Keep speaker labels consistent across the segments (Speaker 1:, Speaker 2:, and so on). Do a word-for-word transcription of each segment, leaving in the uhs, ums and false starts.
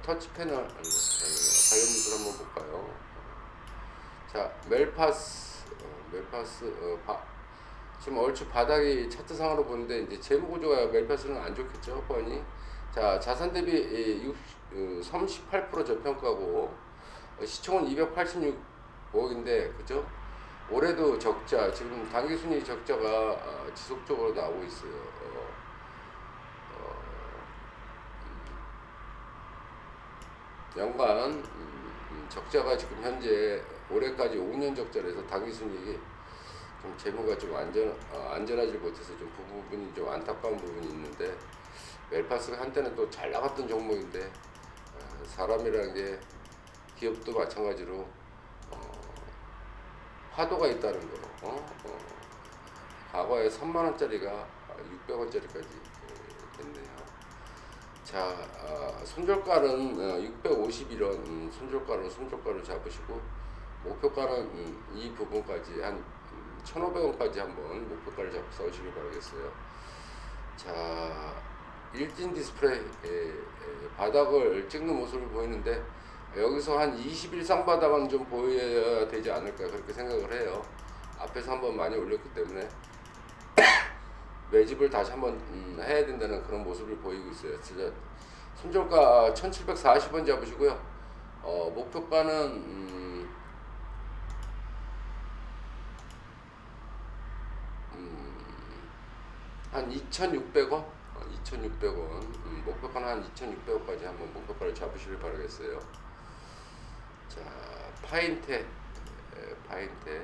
Speaker 1: 터치 패널 관련 뉴스를 한번 볼까요? 자, 멜파스, 어, 멜파스, 어, 바, 지금 얼추 바닥이 차트상으로 보는데 이제 재무 구조가 멜파스는 안 좋겠죠, 뻔히. 자, 자산 대비 삼십팔 퍼센트 저평가고 어, 시총은 이백팔십육억인데, 그죠? 올해도 적자, 지금 당기순위 적자가 어, 지속적으로 나오고 있어요. 어, 어, 연간 음, 적자가 지금 현재 올해까지 오 년 적자라서 당기순이익이 좀 재무가 좀 안전 어, 안전하지 못해서 좀 그 부분이 좀 안타까운 부분이 있는데, 멜파스가 한때는 또 잘 나갔던 종목인데 어, 사람이라는 게 기업도 마찬가지로 어, 파도가 있다는 거. 어? 어, 과거에 삼만 원짜리가 육백 원짜리까지 됐네요. 자, 어, 손절가는 어, 육백오십일 원, 음, 손절가로 손절가로 잡으시고, 목표가는 음, 이 부분까지 한 음, 천오백 원까지 한번 목표가를 잡고 싸우시길 바라겠어요. 자, 일진 디스플레이 에, 에, 바닥을 찍는 모습을 보이는데, 여기서 한 이십 일 쌍바닥은 좀 보여야 되지 않을까 그렇게 생각을 해요. 앞에서 한번 많이 올렸기 때문에 매집을 다시 한번 음, 해야 된다는 그런 모습을 보이고 있어요. 진짜 손절가 천칠백사십 원 잡으시고요. 어, 목표가는 음, 음, 한 이천육백 원, 어, 이천육백 원, 음, 목표가는 한 이천육백 원까지 한번 목표가를 잡으시길 바라겠어요. 자, 파인테, 에, 파인테.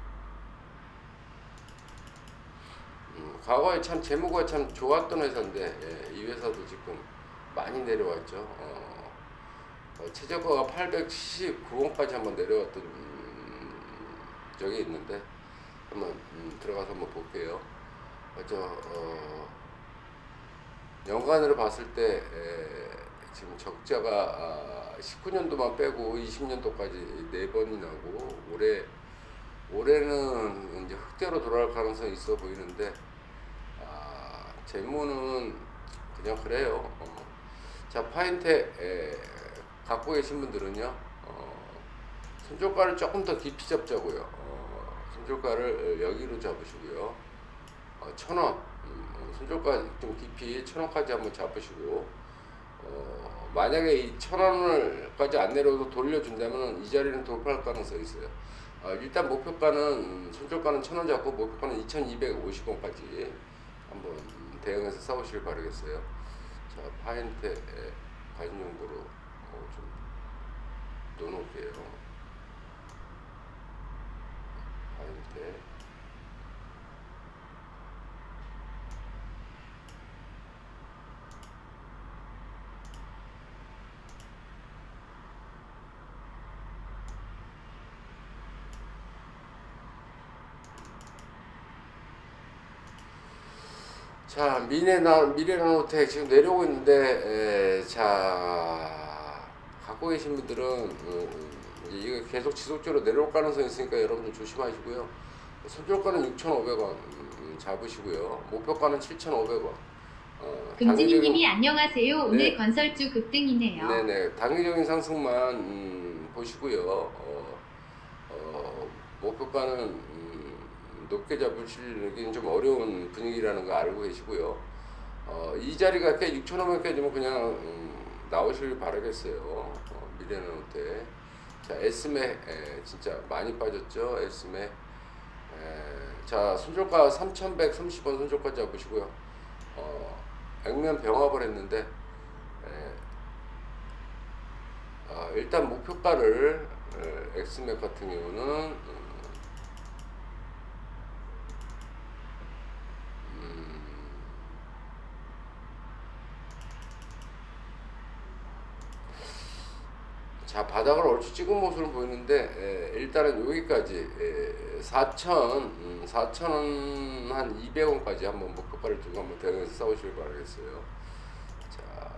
Speaker 1: 음, 과거에 참 재무가 참 좋았던 회사인데, 예, 이 회사도 지금 많이 내려왔죠. 어, 어, 최저가가 팔백십구 원까지 한번 내려왔던 음, 적이 있는데, 한번 음, 들어가서 한번 볼게요. 어, 저, 어, 연간으로 봤을 때 에, 지금 적자가 아, 십구 년도만 빼고 이십 년도까지 네 번이 나고, 올해 올해는 이제 흑자로 돌아갈 가능성이 있어 보이는데, 아, 재무는 그냥 그래요. 어. 자, 파인테 에, 갖고 계신 분들은요, 어, 손절가를 조금 더 깊이 잡자고요. 어, 손절가를 여기로 잡으시고요. 어, 천 원, 음, 손절가 좀 깊이 천 원까지 한번 잡으시고, 어, 만약에 이 천 원을까지 안 내려도 돌려준다면 이 자리는 돌파할 가능성이 있어요. 어, 일단 목표가는 음, 손절가는 천 원 잡고 목표가는 이천이백오십 원까지 한번 대응해서 싸우시길 바라겠어요. 자, 파인테 관용으로 어, 좀 넣어놓을게요. 파인테. 자, 미래나, 미래나노텍 지금 내려오고 있는데, 에, 자, 갖고 계신 분들은, 음, 이거 계속 지속적으로 내려올 가능성이 있으니까 여러분들 조심하시고요. 손절가는 육천오백 원 음, 잡으시고요. 목표가는 칠천오백 원. 어,
Speaker 2: 금진이님이 안녕하세요. 오늘
Speaker 1: 네.
Speaker 2: 건설주 급등이네요.
Speaker 1: 네네. 단기적인 상승만 음, 보시고요. 어, 어, 목표가는 음, 높게 잡으시기는 좀 어려운 분위기라는 거 알고 계시고요. 어, 이 자리가 꽤 육천오백 원까지면 그냥 음, 나오시길 바라겠어요. 어, 미래나노텍. 자, 에스맥 진짜 많이 빠졌죠. 에스맥. 자, 손절가 삼천백삼십 원 손절가 잡으시고요. 어, 액면 병합을 했는데, 에, 어, 일단 목표가를 에, 엑스맥 같은 경우는 음, 자, 바닥을 얼추 찍은 모습을 보이는데, 에, 일단은 여기까지 에, 사천, 음, 사천 원 한 이백 원까지 한번 목표가를 두고 한번 대응해서 싸우시길 바라겠어요. 자,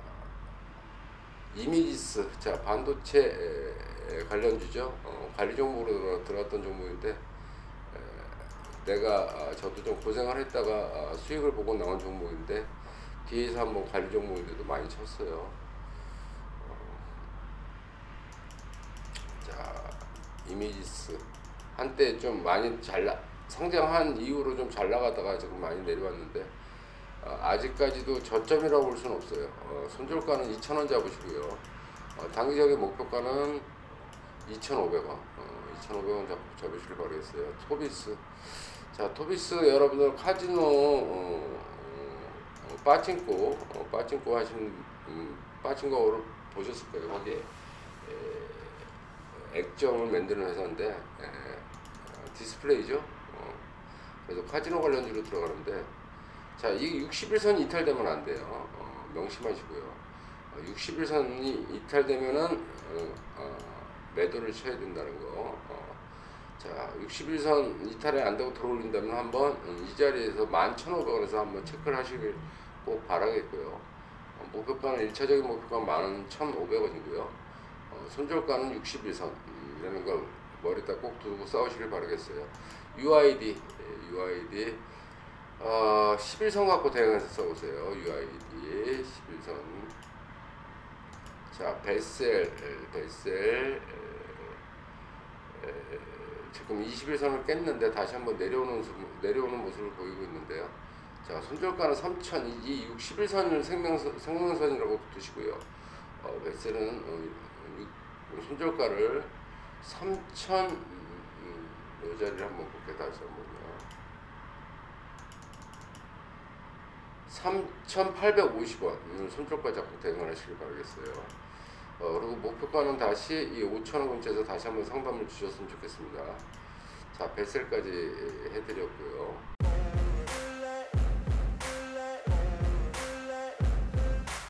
Speaker 1: 이미지스, 자, 반도체 에, 관련주죠. 어, 관리 종목으로 들어갔던 종목인데, 에, 내가 아, 저도 좀 고생을 했다가 아, 수익을 보고 나온 종목인데, 뒤에서 한번 관리 종목인데도 많이 쳤어요. 어, 이미지스 한때 좀 많이 잘 나, 상장한 이후로 좀 잘 나가다가 지금 많이 내려왔는데 어, 아직까지도 저점이라고 볼 수는 없어요. 어, 손절가는 이천 원 잡으시고요. 어, 단기적인 목표가는 이천오백 원, 어, 이천오백 원 잡, 잡으시길 바라겠어요. 토비스. 자, 토비스 여러분들 카지노 어, 어, 빠친코 어, 빠친코 하시는 음, 빠친코를 보셨을 거예요. 거기에 에, 액정을 만드는 회사인데 에, 어, 디스플레이죠. 어, 그래서 카지노 관련주로 들어가는데 자, 이 육십 일선 이탈되면 안 돼요. 어, 명심하시고요. 어, 육십 일선이 이탈되면은 어, 어, 매도를 쳐야 된다는 거. 어, 자, 육십 일선 이탈이 안 되고 들어올린다면 한번 이 자리에서 만 천오백 원에서 한번 체크를 하시길 꼭 바라겠고요. 어, 목표가는 일 차적인 목표가 만 천오백 원이고요. 어, 손절가는 육십 일선 음, 이라는 걸 머리에다 꼭 두고 싸우시길 바라겠어요. 유아이디, 예, 유아이디 어, 십일 선 갖고 대응해서 써보세요. 유아이디 십일 선. 자, 벨셀, 벨셀 에, 에, 지금 이십일 선을 깼는데 다시 한번 내려오는 내려오는 모습을 보이고 있는데요. 자, 손절가는 삼천, 이 육십일 선을 생명선, 생명선이라고 두시고요. 어, 벨셀은 어, 손절가를 삼천, 음, 이 자리를 한번 볼게요. 다시 한번요. 삼천팔백오십 원 음, 손절가 잡고 대응을 하시길 바라겠어요. 어, 그리고 목표가는 다시 이 오천 원 근처에서 다시 한번 상담을 주셨으면 좋겠습니다. 자, 벨셀까지 해드렸고요.